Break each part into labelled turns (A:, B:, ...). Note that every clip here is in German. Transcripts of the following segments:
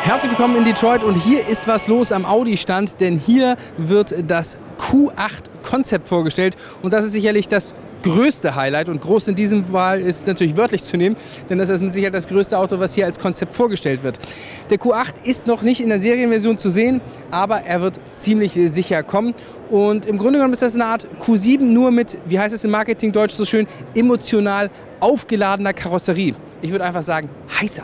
A: Herzlich willkommen in Detroit und hier ist was los am Audi-Stand, denn hier wird das Q8-Konzept vorgestellt und das ist sicherlich das größte Highlight und groß in diesem Fall ist natürlich wörtlich zu nehmen, denn das ist mit Sicherheit das größte Auto, was hier als Konzept vorgestellt wird. Der Q8 ist noch nicht in der Serienversion zu sehen, aber er wird ziemlich sicher kommen und im Grunde genommen ist das eine Art Q7 nur mit, wie heißt es im Marketingdeutsch so schön, emotional aufgeladener Karosserie. Ich würde einfach sagen, heißer.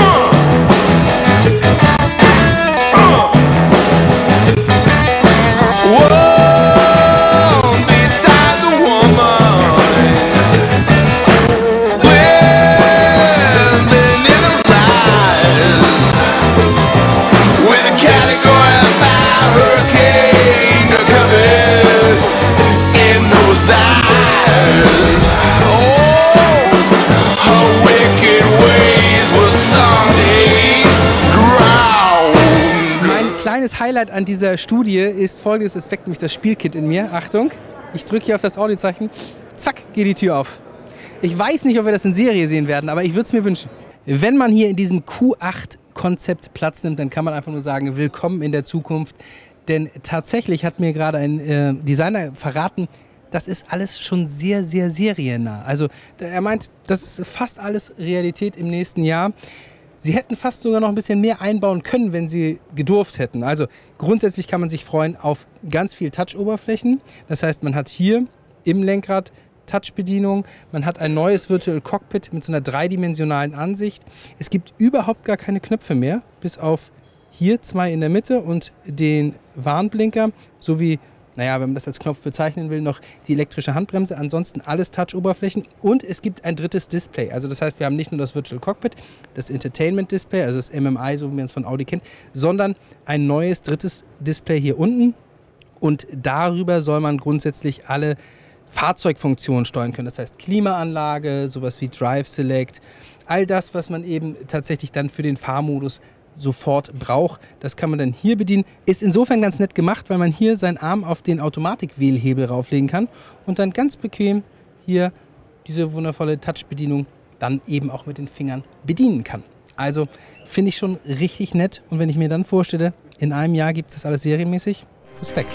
A: Kleines Highlight an dieser Studie ist folgendes, es weckt mich das Spielkind in mir. Achtung, ich drücke hier auf das Audi-Zeichen, zack, geht die Tür auf. Ich weiß nicht, ob wir das in Serie sehen werden, aber ich würde es mir wünschen. Wenn man hier in diesem Q8-Konzept Platz nimmt, dann kann man einfach nur sagen, willkommen in der Zukunft. Denn tatsächlich hat mir gerade ein Designer verraten, das ist alles schon sehr, sehr seriennah. Also er meint, das ist fast alles Realität im nächsten Jahr. Sie hätten fast sogar noch ein bisschen mehr einbauen können, wenn sie gedurft hätten. Also grundsätzlich kann man sich freuen auf ganz viel Touch-Oberflächen. Das heißt, man hat hier im Lenkrad Touch-Bedienung, man hat ein neues Virtual Cockpit mit so einer dreidimensionalen Ansicht. Es gibt überhaupt gar keine Knöpfe mehr, bis auf hier zwei in der Mitte und den Warnblinker sowie, naja, wenn man das als Knopf bezeichnen will, noch die elektrische Handbremse. Ansonsten alles Touch-Oberflächen und es gibt ein drittes Display. Also das heißt, wir haben nicht nur das Virtual Cockpit, das Entertainment-Display, also das MMI, so wie man es von Audi kennt, sondern ein neues drittes Display hier unten. Und darüber soll man grundsätzlich alle Fahrzeugfunktionen steuern können. Das heißt Klimaanlage, sowas wie Drive Select, all das, was man eben tatsächlich dann für den Fahrmodus sofort braucht. Das kann man dann hier bedienen. Ist insofern ganz nett gemacht, weil man hier seinen Arm auf den Automatik-Wählhebel rauflegen kann und dann ganz bequem hier diese wundervolle Touch-Bedienung dann eben auch mit den Fingern bedienen kann. Also finde ich schon richtig nett und wenn ich mir dann vorstelle, in einem Jahr gibt es das alles serienmäßig, Respekt.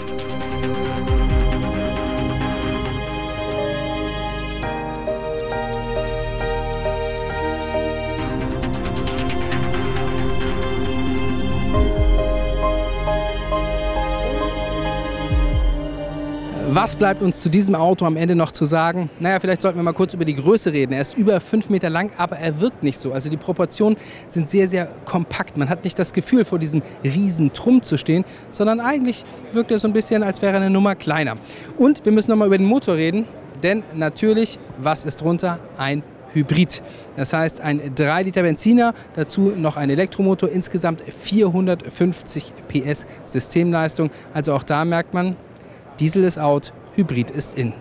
A: Was bleibt uns zu diesem Auto am Ende noch zu sagen? Naja, vielleicht sollten wir mal kurz über die Größe reden. Er ist über 5 Meter lang, aber er wirkt nicht so. Also die Proportionen sind sehr, sehr kompakt. Man hat nicht das Gefühl, vor diesem riesen Trumm zu stehen, sondern eigentlich wirkt er so ein bisschen, als wäre er eine Nummer kleiner. Und wir müssen noch mal über den Motor reden, denn natürlich, was ist drunter? Ein Hybrid. Das heißt ein 3 Liter Benziner, dazu noch ein Elektromotor, insgesamt 450 PS Systemleistung. Also auch da merkt man, Diesel ist out, Hybrid ist in.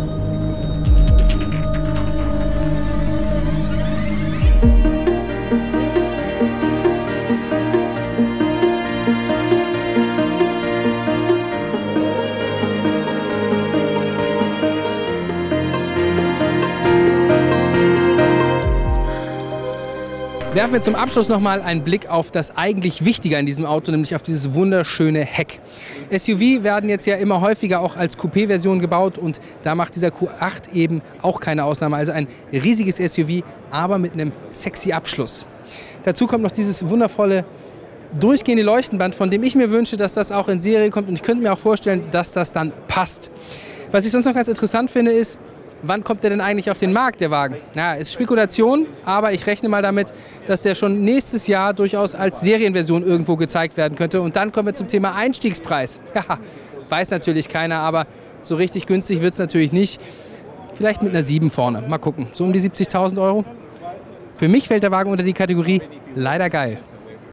A: Werfen wir zum Abschluss noch mal einen Blick auf das eigentlich Wichtige an diesem Auto, nämlich auf dieses wunderschöne Heck. SUV werden jetzt ja immer häufiger auch als Coupé-Version gebaut und da macht dieser Q8 eben auch keine Ausnahme. Also ein riesiges SUV, aber mit einem sexy Abschluss. Dazu kommt noch dieses wundervolle durchgehende Leuchtenband, von dem ich mir wünsche, dass das auch in Serie kommt und ich könnte mir auch vorstellen, dass das dann passt. Was ich sonst noch ganz interessant finde, ist, wann kommt der denn eigentlich auf den Markt, der Wagen? Ja, ist Spekulation, aber ich rechne mal damit, dass der schon nächstes Jahr durchaus als Serienversion irgendwo gezeigt werden könnte. Und dann kommen wir zum Thema Einstiegspreis. Ja, weiß natürlich keiner, aber so richtig günstig wird es natürlich nicht. Vielleicht mit einer 7 vorne. Mal gucken. So um die 70.000 Euro. Für mich fällt der Wagen unter die Kategorie leider geil.